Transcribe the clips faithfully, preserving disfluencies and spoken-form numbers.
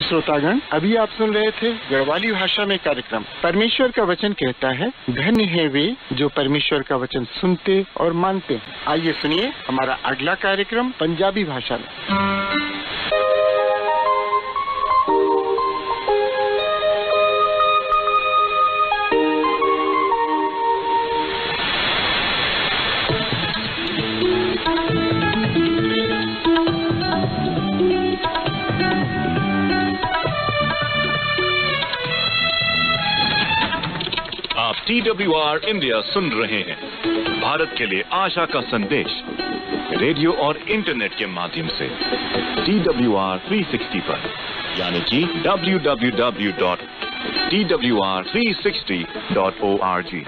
श्रोतागण, अभी आप सुन रहे थे गढ़वाली भाषा में कार्यक्रम। परमेश्वर का वचन कहता है, धन्य है वे जो परमेश्वर का वचन सुनते और मानते हैं। आइए सुनिए हमारा अगला कार्यक्रम पंजाबी भाषा में। टी डब्ल्यू आर इंडिया सुन रहे हैं, भारत के लिए आशा का संदेश, रेडियो और इंटरनेट के माध्यम से T W R three sixty पर, यानी कि W W W dot T W R three sixty dot O R G.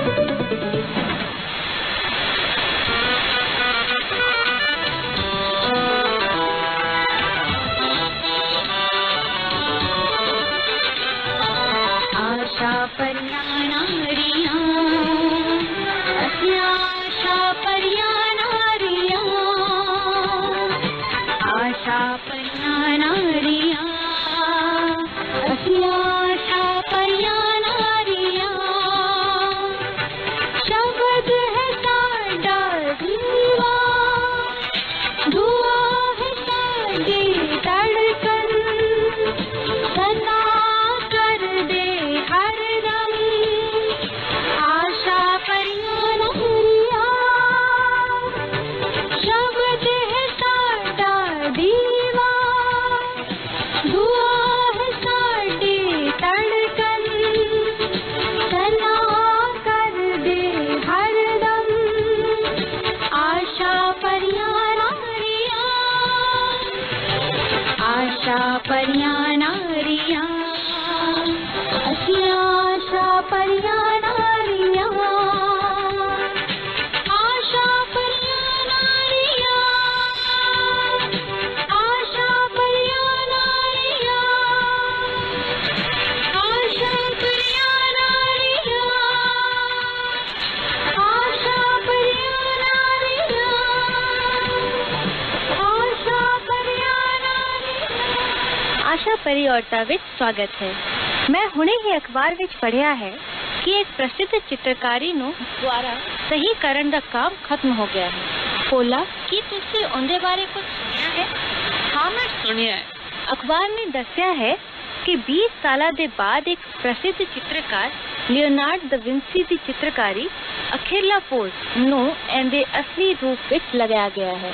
परी औरता विच स्वागत है। मैं हुणे ही अखबार विच पढ़िया है कि एक प्रसिद्ध चित्रकारी नु द्वारा सही करन दा काम खत्म हो गया है। पोला की तुसी उनके बारे कुछ सुनिया है? हाँ, मैं सुनिया है। अखबार ने दस्या है कि बीस साल दे बाद एक प्रसिद्ध चित्रकार लियोनार्ड दा विंसी दी चित्रकारी अखिरला पोज नु एंदे असली रूप विच लगाया गया है।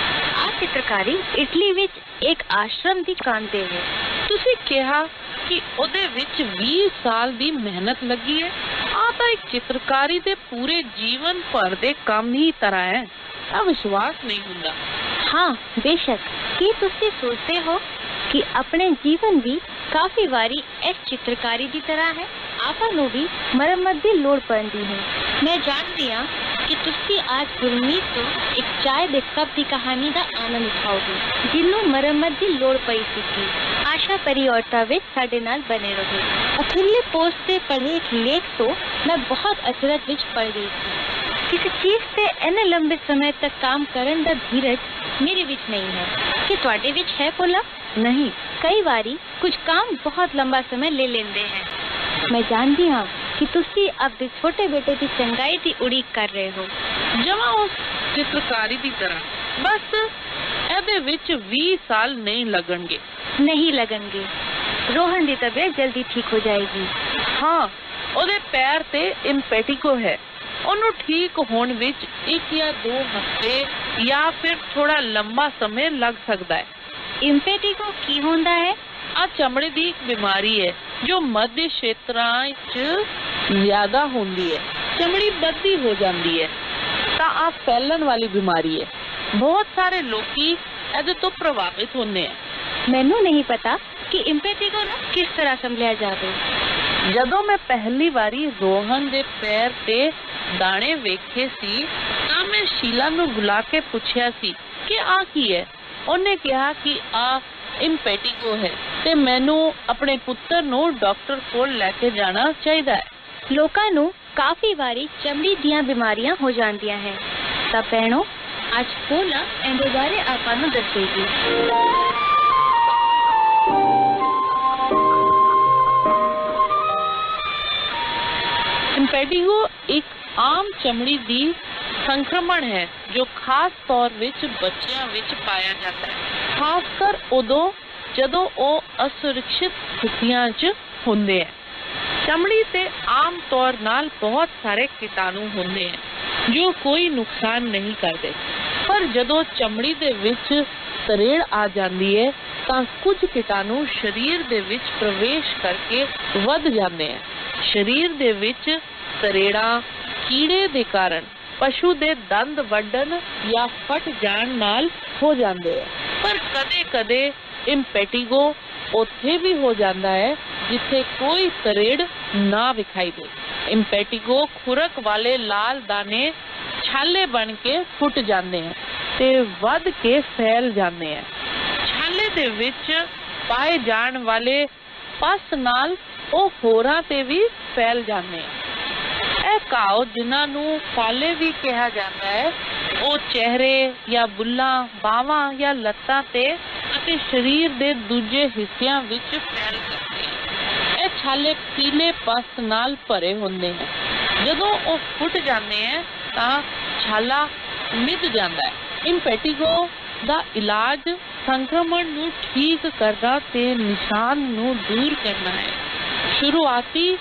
आ चित्रकारी इटली विच एक आश्रम दी कांते है। तुसी कहा कि ओदे विच बीस साल दी मेहनत लगी है। आ तो एक चित्रकारी दे पूरे जीवन भर दे काम ही तरह है। आ विश्वास नहीं हुंदा। हाँ, बेशक। की तुसी सोचते हो कि अपने जीवन भी काफी बारी इस चित्रकारी की तरह है? आपा नु भी मरम्मत दी लोड़ पड़ती है। मैं जानती हूँ कि तुसी आज गुरमीत तो एक चाय दे कप की कहानी का आनंद उठाओगे जिन्हों मरम्मत दी लोड़ पई सी। आशा परी औरता विच साडे नाल बने रहो। अखिरले पोस्ट से पढ़े एक लेख तो मैं बहुत अचरज विच पढ़ गई थी। किसी चीज से इन्ने लंबे समय तक काम करन दा धीरज मेरे विच नहीं है। कि तुहाडे विच है पोला? नहीं, कई बारी कुछ काम बहुत लंबा समय ले लेंदे हैं। मैं जानती हूँ कि तुसी अपने छोटे बेटे की चंगाई की उड़ीक कर रहे हो। जमा उस चित्रकारी की तरह, बस एदे विच बीस साल नहीं लगणगे। नहीं लगणगे। रोहन की तबीयत जल्दी ठीक हो जाएगी। हाँ, ओदे पैर ते इम्पेटिको है। ओनू ठीक होने विच एक या दो हफ्ते या फिर थोड़ा लंबा समय लग सकता है। इम्पेटिको की होंदा है? आ चमड़े दी एक बीमारी है जो मध्य क्षेत्रां च ज्यादा होंदी है। चमड़ी बद्दी हो जाती है। ता आ फैलन वाली बीमारी है। बहुत सारे लोग एदे तो प्रभावित होने हैं। मैनू नहीं पता कि इम्पेटिको ना किस तरह संभलिया जावे। जदों मैं पहली बारी रोहन दे पैर ते दाने वेखे सी ता मैं शीला नू बुला के पूछया सी कि आ की है। उन्हें कहा कि आ इम्पेटिको है ते मैनू अपने पुत्र नू डॉक्टर कोल लेके जाना चाहिए है। लोकां नू काफी बारी चमड़ी दियां बीमारियां हो जांदियां हैं। ता भैणों, आज पोला एंदे बारे आपां नू दसेगी। ਇੰਪੈਟੀਗੋ ਇੱਕ ਆਮ ਚਮੜੀ ਦੀ ਸੰਕਰਮਣ ਹੈ ਜੋ ਖਾਸ ਤੌਰ ਵਿੱਚ ਬੱਚਿਆਂ ਵਿੱਚ ਪਾਇਆ ਜਾਂਦਾ ਹੈ, ਖਾਸ ਕਰ ਉਦੋਂ ਜਦੋਂ ਉਹ ਅਸੁਰੱਖਿਅਤ ਸਥਿਤੀਆਂ 'ਚ ਹੁੰਦੇ ਹੈ। ਚਮੜੀ ਤੇ ਆਮ ਤੌਰ ਨਾਲ ਬਹੁਤ ਸਾਰੇ ਕੀਟਾਣੂ ਹੁੰਦੇ ਹਨ ਜੋ ਕੋਈ ਨੁਕਸਾਨ ਨਹੀਂ ਕਰਦੇ, ਪਰ ਜਦੋਂ ਚਮੜੀ ਦੇ ਵਿੱਚ ਤਰੇੜ ਆ ਜਾਂਦੀ ਹੈ ਤਾਂ ਕੁਝ ਕੀਟਾਣੂ ਸਰੀਰ ਦੇ ਵਿੱਚ ਪ੍ਰਵੇਸ਼ ਕਰਕੇ ਵੱਧ ਜਾਂਦੇ ਹਨ। ਸਰੀਰ ਦੇ ਵਿੱਚ ਤਰੇੜਾਂ ਕੀੜੇ ਦੇ ਕਾਰਨ ਪਸ਼ੂ ਦੇ ਦੰਦ ਵੱਢਣ ਜਾਂ ਫਟ ਜਾਣ ਨਾਲ ਹੋ ਜਾਂਦੇ ਹੈ, ਪਰ ਕਦੇ-ਕਦੇ ਇੰਪੈਟੀਗੋ ਉੱਥੇ ਵੀ ਹੋ ਜਾਂਦਾ ਹੈ ਜਿੱਥੇ ਕੋਈ ਤਰੇੜ ਨਾ ਵਿਖਾਈ ਦੇ। ਇੰਪੈਟੀਗੋ ਖੁਰਕ ਵਾਲੇ ਲਾਲ ਦਾਣੇ ਛਾਲੇ ਬਣ ਕੇ ਫੁੱਟ ਜਾਂਦੇ ਹਨ ਤੇ ਵੱਧ ਕੇ ਫੈਲ ਜਾਂਦੇ ਹਨ। ਛਾਲੇ ਦੇ ਵਿੱਚ ਪਾਏ ਜਾਣ ਵਾਲੇ ਪਸ ਨਾਲ ਉਹ ਹੋਰਾਂ ਤੇ ਵੀ ਫੈਲ ਜਾਂਦੇ ਹਨ। ਇਹ ਘਾव ਜਿਨ੍ਹਾਂ ਨੂੰ ਫਾਲੇ ਵੀ ਕਿਹਾ ਜਾਂਦਾ ਹੈ, ਉਹ ਚਿਹਰੇ ਜਾਂ ਬੁੱਲਾਂ, ਬਾਹਾਂ ਜਾਂ ਲੱਤਾਂ ਤੇ ਅਤੇ ਸਰੀਰ ਦੇ ਦੂਜੇ ਹਿੱਸਿਆਂ ਵਿੱਚ ਫੈਲ ਸਕਦੇ ਹਨ। ਇਹ ਛਾਲੇ ਪੀਲੇ ਪਸ ਨਾਲ ਭਰੇ ਹੁੰਦੇ ਹਨ। ਜਦੋਂ ਉਹ ਫੁੱਟ ਜਾਂਦੇ ਹਨ ਤਾਂ ਛਾਲਾ ਮਿੱਧ ਜਾਂਦਾ ਹੈ। ਇੰਪੈਟੀਗੋ ਦਾ ਇਲਾਜ ਸੰਕਰਮਣ ਨੂੰ ਠੀਕ ਕਰਨਾ ਤੇ ਨਿਸ਼ਾਨ ਨੂੰ ਦੂਰ ਕਰਨਾ ਹੈ। ਸ਼ੁਰੂਆਤੀ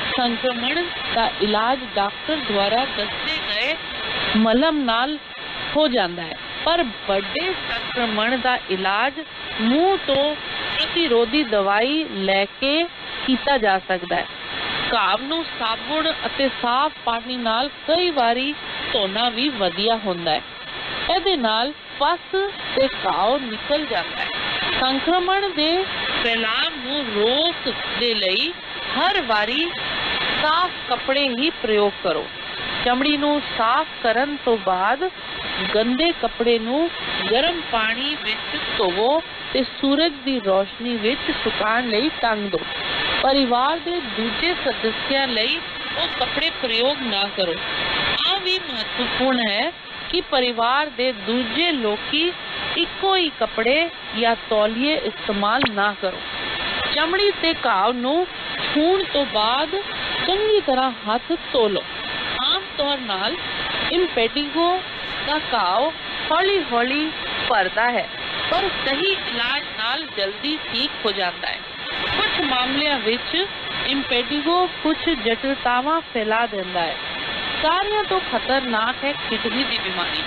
ਸੰਕਰਮਣ ਦਾ ਇਲਾਜ ਡਾਕਟਰ ਦੁਆਰਾ ਦੱਸੇ ਗਏ ਮਲਮ ਨਾਲ ਹੋ ਜਾਂਦਾ ਹੈ, ਪਰ ਵੱਡੇ ਸੰਕਰਮਣ ਦਾ ਇਲਾਜ ਮੂੰਹ ਤੋਂ ਪ੍ਰਤੀਰੋਧੀ ਦਵਾਈ ਲੈ ਕੇ ਕੀਤਾ ਜਾ ਸਕਦਾ ਹੈ। ਘਾਵ ਨੂੰ ਸਾਬੁਣ ਅਤੇ ਸਾਫ਼ ਪਾਣੀ ਨਾਲ ਕਈ ਵਾਰੀ ਧੋਣਾ ਵੀ ਵਧੀਆ ਹੁੰਦਾ ਹੈ। ਇਹਦੇ ਨਾਲ ਪਸ ਤੇ ਘਾव ਨਿਕਲ ਜਾਂਦਾ ਹੈ। ਸੰਕਰਮਣ ਦੇ ਫੈਲਾਅ ਨੂੰ ਰੋਕ ਦੇ ਲਈ ਹਰ ਵਾਰੀ ਸਾਫ਼ ਕੱਪੜੇ ਹੀ ਪ੍ਰਯੋਗ ਕਰੋ। ਚਮੜੀ ਨੂੰ ਸਾਫ਼ ਕਰਨ ਤੋਂ ਬਾਅਦ ਗੰਦੇ ਕੱਪੜੇ ਨੂੰ ਗਰਮ ਪਾਣੀ ਵਿੱਚ ਧੋਵੋ ਤੇ ਸੂਰਜ ਦੀ ਰੋਸ਼ਨੀ ਵਿੱਚ ਸੁਕਾਉਣ ਲਈ ਟੰਗ ਦਿਓ। ਪਰਿਵਾਰ ਦੇ ਦੂਜੇ ਸਦੱਸਿਆਂ ਲਈ ਉਹ ਕੱਪੜੇ ਪ੍ਰਯੋਗ ਨਾ ਕਰੋ। ਆਹ ਵੀ ਮਹੱਤਵਪੂਰਨ ਹੈ ਕਿ ਪਰਿਵਾਰ ਦੇ ਦੂਜੇ ਲੋਕੀ ਇੱਕੋ ਹੀ ਕੱਪੜੇ ਜਾਂ ਤੌਲੀਏ ਇਸਤੇਮਾਲ ਨਾ ਕਰੋ। ਚਮੜੀ ਤੇ ਘਾव ਨੂੰ ਛੂਹਣ ਤੋਂ ਬਾਅਦ ਚੰਗੀ ਤਰ੍ਹਾਂ ਹੱਥ ਧੋ ਲਓ। ਆਮ ਤੌਰ ਨਾਲ ਇੰਪੈਟੀਗੋ ਦਾ ਘਾव ਹੌਲੀ-ਹੌਲੀ ਭਰਦਾ ਹੈ, ਪਰ ਸਹੀ ਇਲਾਜ ਨਾਲ ਜਲਦੀ ਠੀਕ ਹੋ ਜਾਂਦਾ ਹੈ। ਕੁਝ ਮਾਮਲਿਆਂ ਵਿੱਚ ਇੰਪੈਟੀਗੋ ਕੁਝ ਜਟਿਲਤਾਵਾਂ ਫੈਲਾ ਦਿੰਦਾ ਹੈ। ਸਾਰਿਆਂ ਤੋਂ ਖਤਰਨਾਕ ਹੈ ਕਿਡਨੀ ਦੀ ਬਿਮਾਰੀ।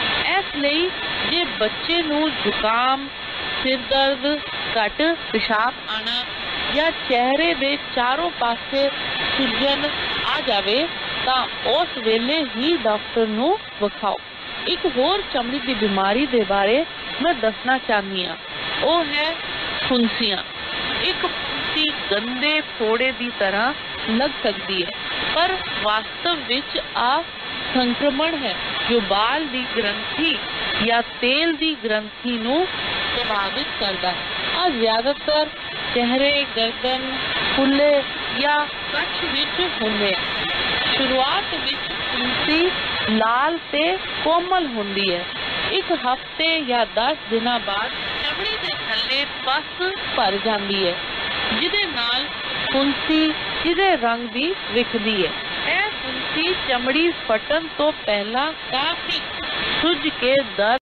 ਇਸ ਲਈ ਜੇ ਬੱਚੇ ਨੂੰ ਜ਼ੁਕਾਮ, ਸਿਰ ਦਰਦ, ਘੱਟ ਪਿਸ਼ਾਬ ਆਣਾ ਜਾਂ ਚਿਹਰੇ ਦੇ ਚਾਰੋਂ ਪਾਸੇ ਸੁੱਜਣ ਆ ਜਾਵੇ ਤਾਂ ਉਸ ਵੇਲੇ ਹੀ ਡਾਕਟਰ ਨੂੰ ਵਿਖਾਓ। ਇੱਕ ਹੋਰ ਚਮੜੀ ਦੀ ਬਿਮਾਰੀ ਦੇ ਬਾਰੇ ਮੈਂ ਦੱਸਣਾ ਚਾਹੁੰਦੀ ਹਾਂ, ਉਹ ਹੈ ਫੁੰਸੀਆਂ। ਇੱਕ ਫੁੰਸੀ ਗੰਦੇ ਫੋੜੇ ਦੀ ਤਰ੍ਹਾਂ ਲੱਗ ਸਕਦੀ ਹੈ, ਪਰ ਵਾਸਤਵ ਵਿੱਚ ਆ ਸੰਕਰਮਣ ਹੈ ਜੋ ਬਾਲ ਦੀ ਗ੍ਰੰਥੀ ਜਾਂ ਤੇਲ ਦੀ ਗ੍ਰੰਥੀ ਨੂੰ ਪ੍ਰਭਾਵਿਤ ਕਰਦਾ ਹੈ। ਆ ਜ਼ਿਆਦਾਤਰ ਚਿਹਰੇ, ਗਰਦਨ, ਫੁੱਲੇ ਜਾਂ ਕੱਛ ਵਿੱਚ ਹੁੰਦੇ ਹਨ। ਸ਼ੁਰੂਆਤ ਵਿੱਚ ਫੁੰਸੀ ਲਾਲ ਤੇ ਕੋਮਲ ਹੁੰਦੀ ਹੈ। ਇੱਕ ਹਫ਼ਤੇ ਜਾਂ ਦਸ ਦਿਨਾਂ ਬਾਅਦ ਚਮੜੀ ਦੇ ਥੱਲੇ ਪਸ ਭਰ ਜਾਂਦੀ ਹੈ, ਜਿਹਦੇ ਨਾਲ ਫੁੰਸੀ ਜਿਹਦੇ ਰੰਗ ਦੀ ਵਿਖਦੀ ਹੈ। ਇਹ ਫੁੰਸੀ ਚਮੜੀ ਫਟਣ ਤੋਂ ਪਹਿਲਾਂ ਕਾਫੀ ਸੁੱਜ ਕੇ ਦਰਦ